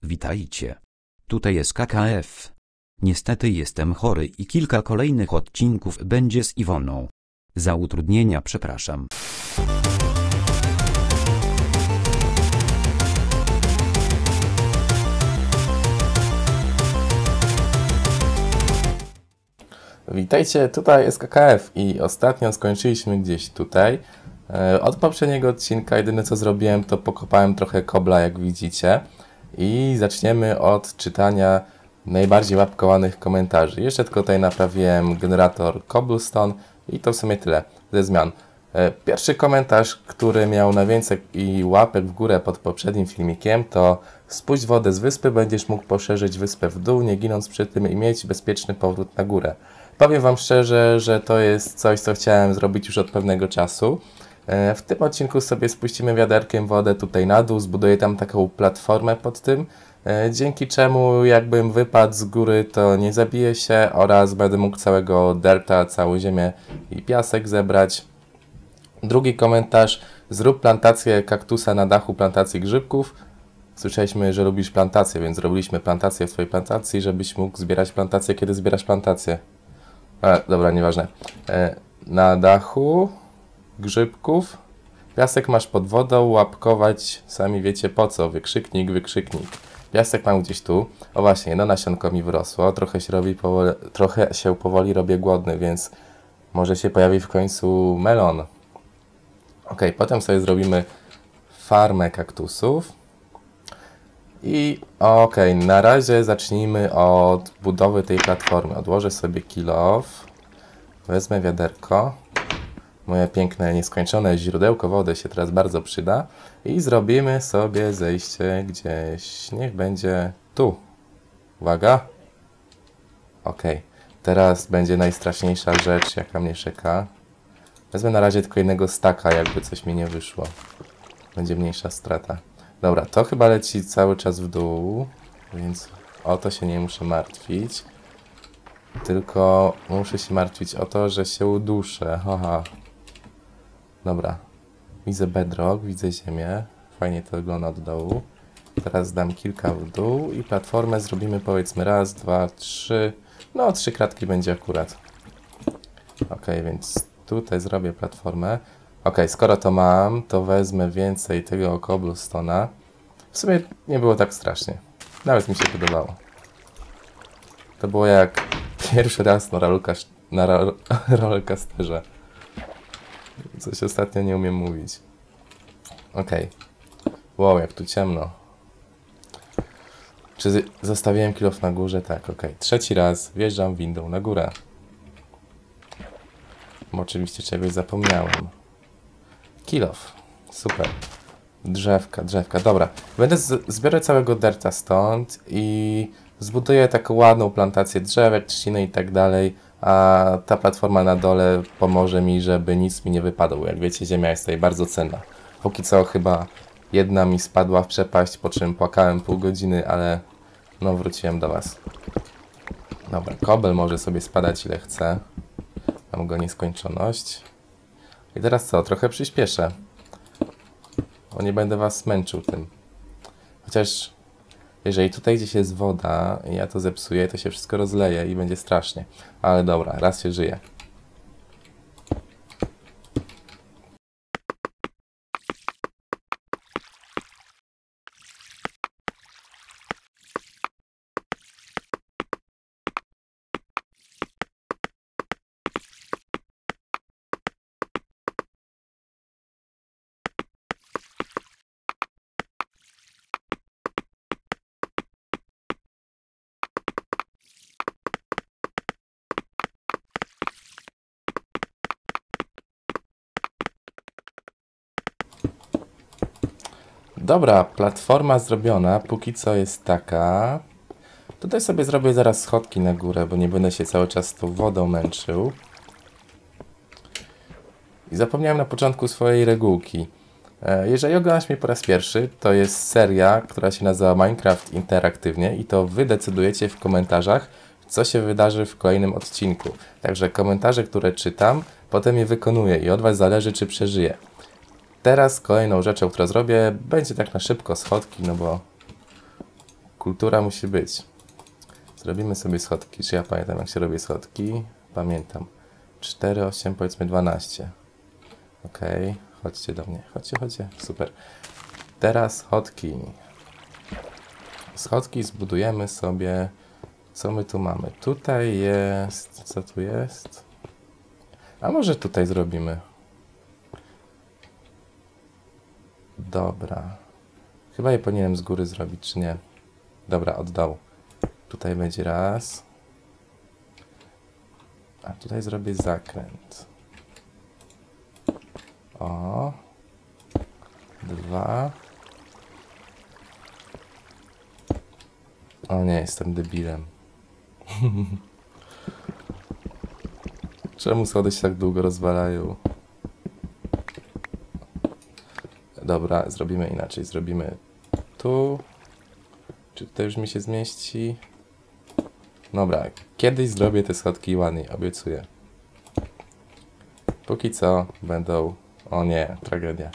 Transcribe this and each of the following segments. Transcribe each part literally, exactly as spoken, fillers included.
Witajcie. Tutaj jest K K F. Niestety jestem chory i kilka kolejnych odcinków będzie z Iwoną. Za utrudnienia przepraszam. Witajcie, tutaj jest K K F i ostatnio skończyliśmy gdzieś tutaj. Od poprzedniego odcinka jedyne co zrobiłem to pokopałem trochę kobla, jak widzicie. I zaczniemy od czytania najbardziej łapkowanych komentarzy. Jeszcze tylko tutaj naprawiłem generator cobblestone i to w sumie tyle ze zmian. Pierwszy komentarz, który miał najwięcej łapek w górę pod poprzednim filmikiem, to spuść wodę z wyspy, będziesz mógł poszerzyć wyspę w dół, nie ginąc przy tym i mieć bezpieczny powrót na górę. Powiem Wam szczerze, że to jest coś, co chciałem zrobić już od pewnego czasu. W tym odcinku sobie spuścimy wiaderkiem wodę tutaj na dół, zbuduję tam taką platformę pod tym, dzięki czemu jakbym wypadł z góry, to nie zabiję się oraz będę mógł całego delta, całą ziemię i piasek zebrać. Drugi komentarz, zrób plantację kaktusa na dachu plantacji grzybków. Słyszeliśmy, że lubisz plantację, więc zrobiliśmy plantację w Twojej plantacji, żebyś mógł zbierać plantację, kiedy zbierasz plantację. A, dobra, nieważne. E, na dachu grzybków. Piasek masz pod wodą, łapkować, sami wiecie po co. Wykrzyknik, wykrzyknik. Piasek mam gdzieś tu. O właśnie, jedno nasionko mi wyrosło. Trochę się, robi powoli, trochę się powoli robię głodny, więc może się pojawi w końcu melon. Ok, potem sobie zrobimy farmę kaktusów. I ok, na razie zacznijmy od budowy tej platformy. Odłożę sobie kill off. Wezmę wiaderko. Moje piękne, nieskończone źródełko wody się teraz bardzo przyda. I zrobimy sobie zejście gdzieś. Niech będzie tu. Uwaga. Ok. Teraz będzie najstraszniejsza rzecz, jaka mnie czeka. Wezmę na razie tylko jednego staka, jakby coś mi nie wyszło. Będzie mniejsza strata. Dobra, to chyba leci cały czas w dół, więc o to się nie muszę martwić. Tylko muszę się martwić o to, że się uduszę. Haha. Dobra. Widzę bedrock, widzę ziemię. Fajnie to wygląda od dołu. Teraz dam kilka w dół i platformę zrobimy powiedzmy raz, dwa, trzy. No, trzy kratki będzie akurat. Ok, więc tutaj zrobię platformę. Ok, skoro to mam, to wezmę więcej tego cobblestone'a. W sumie nie było tak strasznie. Nawet mi się podobało. To było jak pierwszy raz na, na rollercoasterze. Coś ostatnio nie umiem mówić. Ok. Wow, jak tu ciemno. Czy zostawiłem kill off na górze? Tak, ok. Trzeci raz wjeżdżam windą na górę. Bo oczywiście czegoś zapomniałem. Kill off. Super. Drzewka, drzewka. Dobra. Będę zbiorę całego derta stąd i zbuduję taką ładną plantację drzewek, trzciny i tak dalej. A ta platforma na dole pomoże mi, żeby nic mi nie wypadło. Jak wiecie, ziemia jest tutaj bardzo cenna. Póki co chyba jedna mi spadła w przepaść, po czym płakałem pół godziny, ale no wróciłem do Was. Dobra, kobel może sobie spadać ile chce. Mam go nieskończoność. I teraz co? Trochę przyspieszę. Bo nie będę Was męczył tym. Chociaż jeżeli tutaj gdzieś jest woda i ja to zepsuję, to się wszystko rozleje i będzie strasznie. Ale dobra, raz się żyje. Dobra, platforma zrobiona, póki co jest taka. Tutaj sobie zrobię zaraz schodki na górę, bo nie będę się cały czas z tą wodą męczył. I zapomniałem na początku swojej regułki. Jeżeli oglądasz mnie po raz pierwszy, to jest seria, która się nazywa Minecraft Interaktywnie i to Wy decydujecie w komentarzach, co się wydarzy w kolejnym odcinku. Także komentarze, które czytam, potem je wykonuję i od Was zależy, czy przeżyję. Teraz kolejną rzeczą, którą zrobię, będzie tak na szybko schodki, no bo kultura musi być. Zrobimy sobie schodki. Czy ja pamiętam, jak się robi schodki? Pamiętam. cztery, osiem, powiedzmy dwanaście. Ok, chodźcie do mnie. Chodźcie, chodźcie. Super. Teraz schodki. Schodki zbudujemy sobie. Co my tu mamy? Tutaj jest... Co tu jest? A może tutaj zrobimy? Dobra. Chyba je powinienem z góry zrobić, czy nie? Dobra, od dołu. Tutaj będzie raz. A tutaj zrobię zakręt. O. Dwa. O nie, jestem debilem. Czemu schody się tak długo rozwalają? Dobra, zrobimy inaczej. Zrobimy tu. Czy tutaj już mi się zmieści? Dobra, kiedyś zrobię te schodki ładniej, obiecuję. Póki co będą... O nie, tragedia.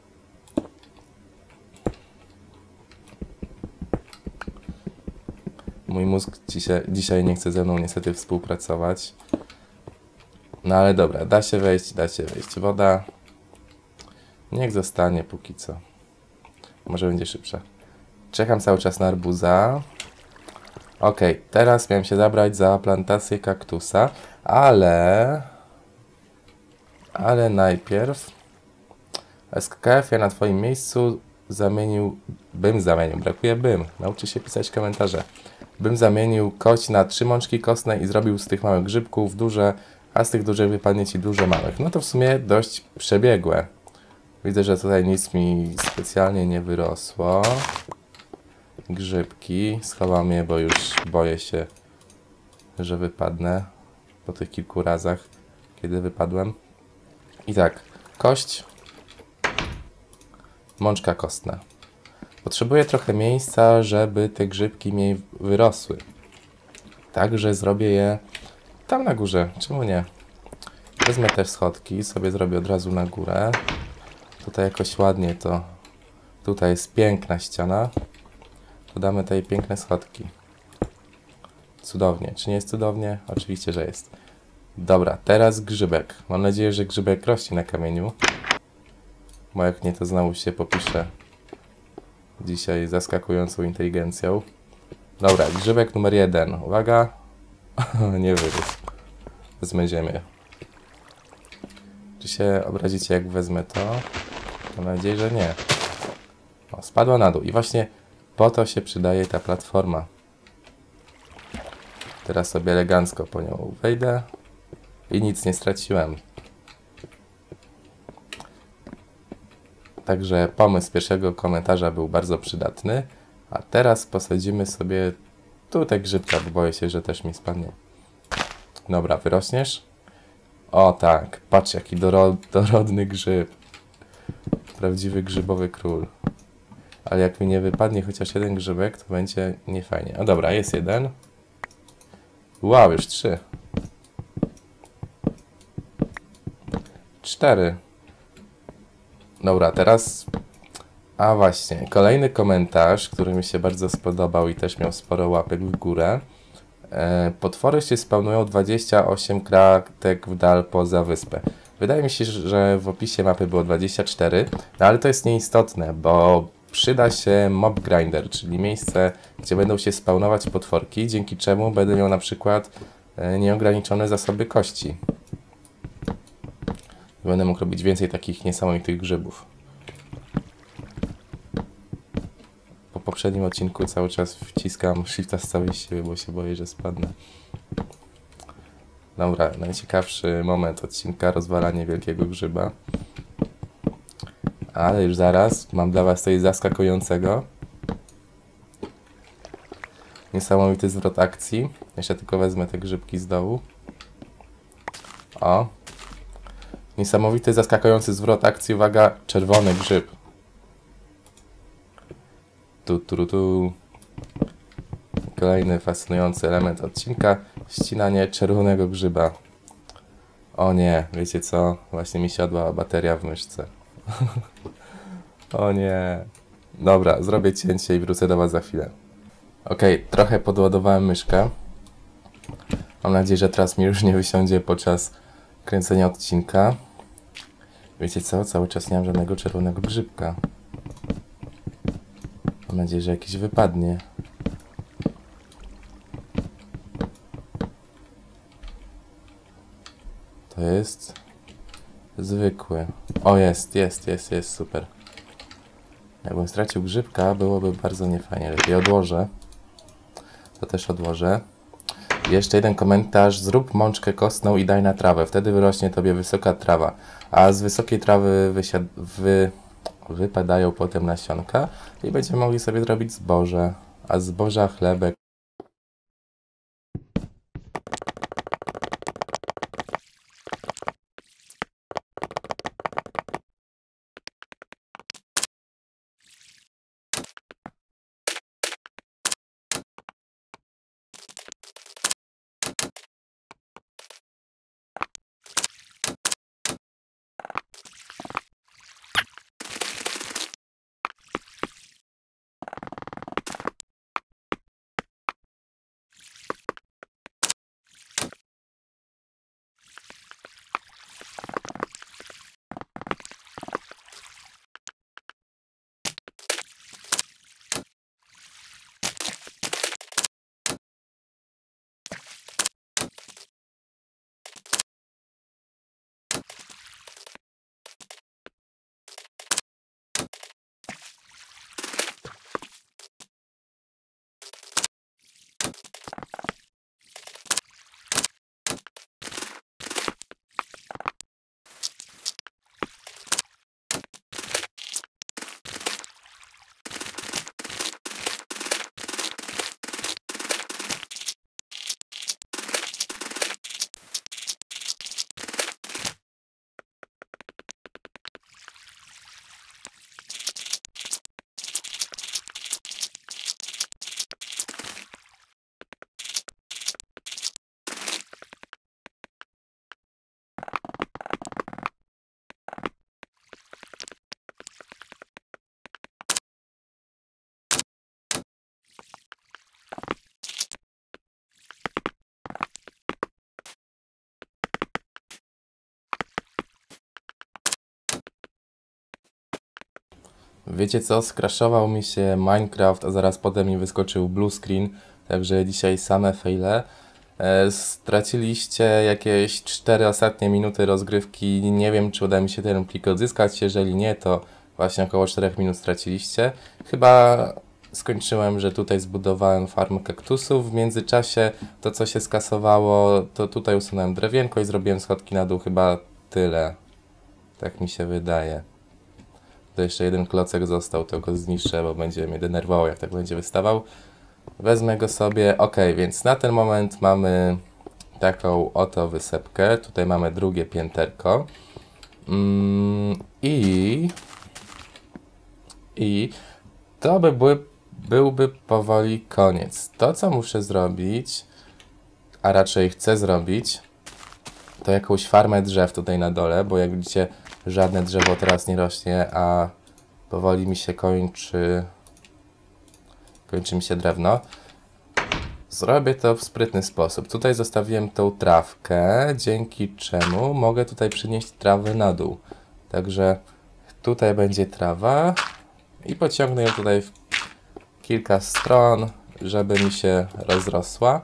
Mój mózg dzisiaj, dzisiaj nie chce ze mną niestety współpracować. No ale dobra, da się wejść, da się wejść. Woda niech zostanie póki co. Może będzie szybsza. Czekam cały czas na arbuza. Ok, teraz miałem się zabrać za plantację kaktusa, ale... Ale najpierw... S K K F ja na twoim miejscu zamienił... Bym zamienił, brakuje bym. Nauczy się pisać komentarze. Bym zamienił kość na trzy mączki kostne i zrobił z tych małych grzybków duże, a z tych dużych wypadnie ci dużo małych. No to w sumie dość przebiegłe. Widzę, że tutaj nic mi specjalnie nie wyrosło. Grzybki. Schowam je, bo już boję się, że wypadnę po tych kilku razach, kiedy wypadłem. I tak, kość, mączka kostna. Potrzebuję trochę miejsca, żeby te grzybki mi wyrosły. Także zrobię je tam na górze. Czemu nie? Wezmę też schodki, sobie zrobię od razu na górę. Tutaj jakoś ładnie to... Tutaj jest piękna ściana. Dodamy tutaj piękne schodki. Cudownie. Czy nie jest cudownie? Oczywiście, że jest. Dobra, teraz grzybek. Mam nadzieję, że grzybek rośnie na kamieniu. Bo jak nie, to znowu się popiszę dzisiaj zaskakującą inteligencją. Dobra, grzybek numer jeden. Uwaga. Nie wyrósł. Wezmę ziemię. Czy się obrazicie, jak wezmę to? Mam nadzieję, że nie. O, spadła na dół. I właśnie po to się przydaje ta platforma. Teraz sobie elegancko po nią wejdę. I nic nie straciłem. Także pomysł pierwszego komentarza był bardzo przydatny. A teraz posadzimy sobie tutaj grzybka, bo boję się, że też mi spadnie. Dobra, wyrośniesz? O tak, patrz jaki doro dorodny grzyb. Prawdziwy grzybowy król. Ale jak mi nie wypadnie chociaż jeden grzybek, to będzie niefajnie. O dobra, jest jeden. Wow, już trzy. Cztery. Dobra, teraz... A właśnie, kolejny komentarz, który mi się bardzo spodobał i też miał sporo łapek w górę. E, potwory się spawnują dwadzieścia osiem kratek w dal poza wyspę. Wydaje mi się, że w opisie mapy było dwadzieścia cztery, no ale to jest nieistotne, bo przyda się mob grinder, czyli miejsce, gdzie będą się spawnować potworki, dzięki czemu będę miał na przykład e, nieograniczone zasoby kości. Będę mógł robić więcej takich niesamowitych grzybów. Po poprzednim odcinku cały czas wciskam shifta z całej siły, bo się boję, że spadnę. Dobra, najciekawszy moment odcinka, rozwalanie wielkiego grzyba. Ale już zaraz mam dla was coś zaskakującego. Niesamowity zwrot akcji. Jeszcze tylko wezmę te grzybki z dołu. O. Niesamowity, zaskakujący zwrot akcji. Uwaga, czerwony grzyb. Tu, tu, tu. Kolejny fascynujący element odcinka. Ścinanie czerwonego grzyba. O nie, wiecie co? Właśnie mi siadła bateria w myszce. O nie. Dobra, zrobię cięcie i wrócę do was za chwilę. Ok, trochę podładowałem myszkę. Mam nadzieję, że teraz mi już nie wysiądzie podczas kręcenia odcinka. Wiecie co? Cały czas nie mam żadnego czerwonego grzybka. Mam nadzieję, że jakiś wypadnie. To jest zwykły. O, jest, jest, jest, jest, super. Jakbym stracił grzybka, byłoby bardzo niefajnie. Lepiej odłożę. To też odłożę. Jeszcze jeden komentarz. Zrób mączkę kostną i daj na trawę. Wtedy wyrośnie tobie wysoka trawa. A z wysokiej trawy wysiad... wy... wypadają potem nasionka i będziemy mogli sobie zrobić zboże. A z zboża chlebek. Wiecie co? Skraszował mi się Minecraft, a zaraz potem mi wyskoczył blue screen. Także dzisiaj same faile. E, straciliście jakieś cztery ostatnie minuty rozgrywki. Nie wiem, czy uda mi się ten plik odzyskać. Jeżeli nie, to właśnie około czterech minut straciliście. Chyba skończyłem, że tutaj zbudowałem farmę kaktusów. W międzyczasie to, co się skasowało, to tutaj usunąłem drewienko i zrobiłem schodki na dół. Chyba tyle. Tak mi się wydaje. To jeszcze jeden klocek został, to go zniszczę, bo będzie mnie denerwował, jak tak będzie wystawał. Wezmę go sobie. Ok, więc na ten moment mamy taką oto wysepkę. Tutaj mamy drugie pięterko. Mm, I... I... To by były, byłby powoli koniec. To, co muszę zrobić, a raczej chcę zrobić, to jakąś farmę drzew tutaj na dole, bo jak widzicie, żadne drzewo teraz nie rośnie, a powoli mi się kończy kończy mi się drewno. Zrobię to w sprytny sposób. Tutaj zostawiłem tą trawkę, dzięki czemu mogę tutaj przynieść trawę na dół. Także tutaj będzie trawa i pociągnę ją tutaj w kilka stron, żeby mi się rozrosła.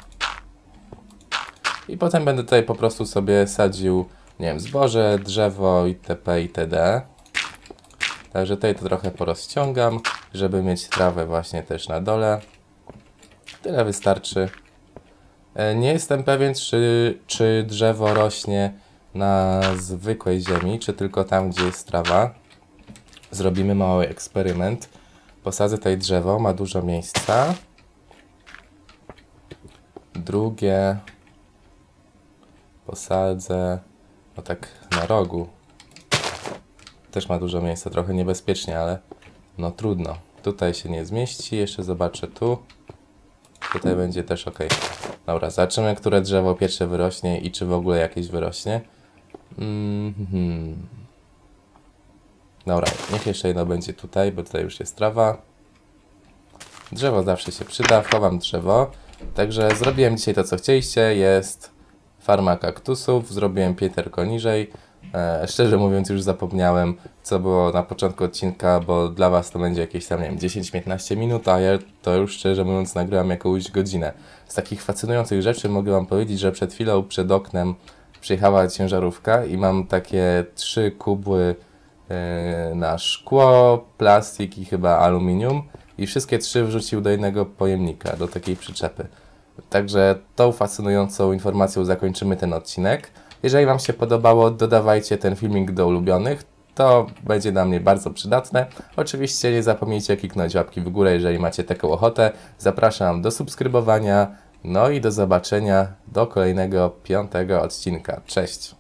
I potem będę tutaj po prostu sobie sadził, nie wiem, zboże, drzewo itp. itd. Także tutaj to trochę porozciągam, żeby mieć trawę właśnie też na dole. Tyle wystarczy. Nie jestem pewien, czy, czy drzewo rośnie na zwykłej ziemi, czy tylko tam, gdzie jest trawa. Zrobimy mały eksperyment. Posadzę tutaj drzewo, ma dużo miejsca. Drugie posadzę o tak na rogu. Też ma dużo miejsca, trochę niebezpiecznie, ale no trudno. Tutaj się nie zmieści, jeszcze zobaczę tu. Tutaj będzie też ok. Dobra, zobaczymy, które drzewo pierwsze wyrośnie i czy w ogóle jakieś wyrośnie. Mm-hmm. Dobra, niech jeszcze jedno będzie tutaj, bo tutaj już jest trawa. Drzewo zawsze się przyda, chowam drzewo. Także zrobiłem dzisiaj to, co chcieliście. Jest farma kaktusów, zrobiłem pięterko niżej. E, szczerze mówiąc już zapomniałem, co było na początku odcinka, bo dla Was to będzie jakieś tam, nie wiem, dziesięć piętnaście minut, a ja to już szczerze mówiąc nagrywam jakąś godzinę. Z takich fascynujących rzeczy mogę Wam powiedzieć, że przed chwilą przed oknem przyjechała ciężarówka i mam takie trzy kubły yy, na szkło, plastik i chyba aluminium i wszystkie trzy wrzucił do jednego pojemnika, do takiej przyczepy. Także tą fascynującą informacją zakończymy ten odcinek. Jeżeli Wam się podobało, dodawajcie ten filmik do ulubionych, to będzie dla mnie bardzo przydatne. Oczywiście nie zapomnijcie kliknąć łapki w górę, jeżeli macie taką ochotę. Zapraszam do subskrybowania, no i do zobaczenia do kolejnego piątego odcinka. Cześć!